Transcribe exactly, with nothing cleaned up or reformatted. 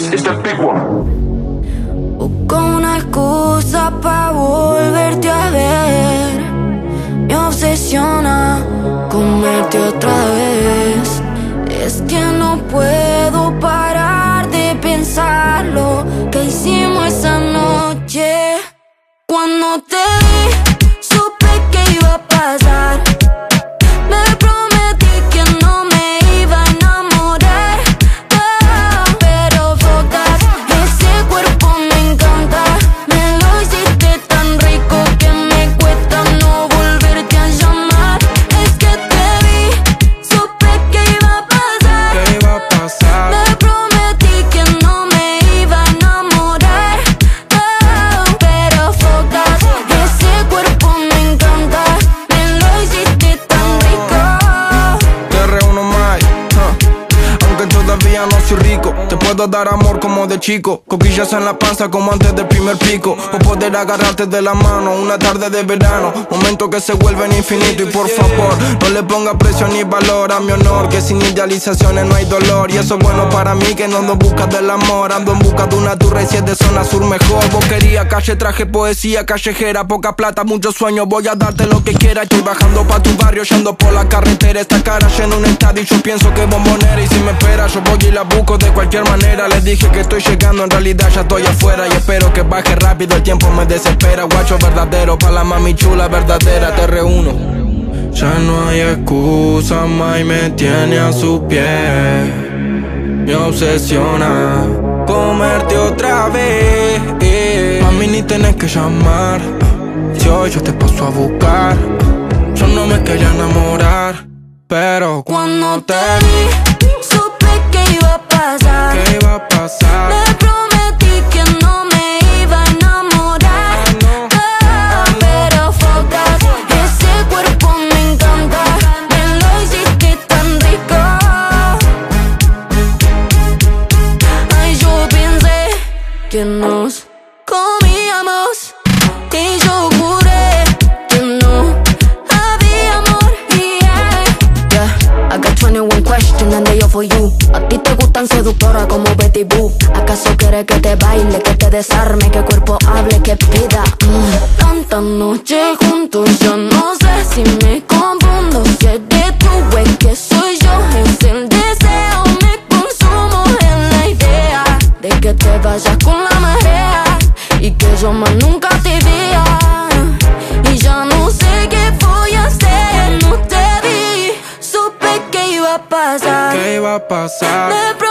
This is the big one. Busco una excusa pa' volverte a ver. Me obsesiona comerte otra vez. Es que no puedo parar de pensar lo que hicimos esa noche. Cuando te vi, supe que iba a pasar. Me prometí que no me iba a enamorar, oh, pero focas, ese cuerpo me encanta. Me lo hiciste tan rico que me cuesta no volverte a llamar. Es que te vi, supe que iba a pasar. ¿Qué iba a pasar? Me prometí que no me iba a enamorar, oh, pero focas, ese cuerpo me encanta. Me lo hiciste tan rico. Te reúno más, huh. Aunque todavía no soy rico, te puedo dar amor como de chico. Coquillas en la panza como antes del primer pico. O poder agarrarte de la mano una tarde de verano. Momentos que se vuelven infinitos. Y por favor, no le ponga precio ni valor a mi honor, que sin idealizaciones no hay dolor. Y eso es bueno para mí, que no ando en busca del amor. Ando en busca de una turra y si es de zona sur mejor. Boquería, calle, traje, poesía callejera. Poca plata, muchos sueños, voy a darte lo que quiera. Estoy bajando pa' tu barrio, yendo por la carretera. Esta cara llena un estadio y yo pienso que bombonera. Y si me espera, yo voy y la busco de cualquier manera. Les dije que estoy llegando, en realidad ya estoy afuera. Y espero que baje rápido, el tiempo me desespera. Guacho verdadero, pa' la mami chula verdadera. Te reúno. Ya no hay excusa, más me tiene a su pie. Me obsesiona comerte otra vez. Mami, ni tenés que llamar. Si hoy yo te paso a buscar. Yo no me quería enamorar, pero Cuando te vi, supe que iba a pasar. ¿qué iba a pasar? Me prometí que no me iba a enamorar, oh, pero focas, ese cuerpo me encanta. Me lo hiciste tan rico. Ay, yo pensé que nos comíamos y yo juré que no había amor. Yeah, yeah. I got twenty-one questions and they all for you. A ti te gustan seductoras como Betty Boo. ¿Acaso quieres que te baile, que te desarme, que cuerpo hable, que pida? Mm. Tanta noche juntos, yo no sé si me confundo. Si eres tú, es que soy yo. Es el deseo, me consumo en la idea de que te vayas con la marea y que yo más nunca te vea. Y ya no sé qué voy a hacer. No te vi, supe que iba a pasar. ¿Qué iba a pasar? Me